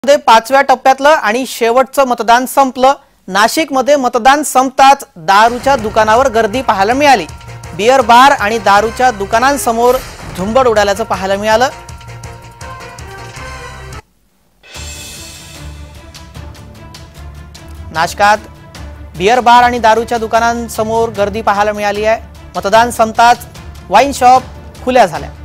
मध्ये 5व्या टप्प्यातलं आणि शेवटचं मतदान संपलं। नाशिकमध्ये मतदान संपताच दारूच्या दुकानावर गर्दी पाहायला मिळाली। बियर बार आणि दारूच्या दुकानांसमोर झुंबड उडाल्याचं पाहायला मिळालं। नाशिकात बियर बार आणि दारूच्या दुकानांसमोर गर्दी पाहायला मिळाली आहे। मतदान संपताच वाईन शॉप खुल्या झाल्या।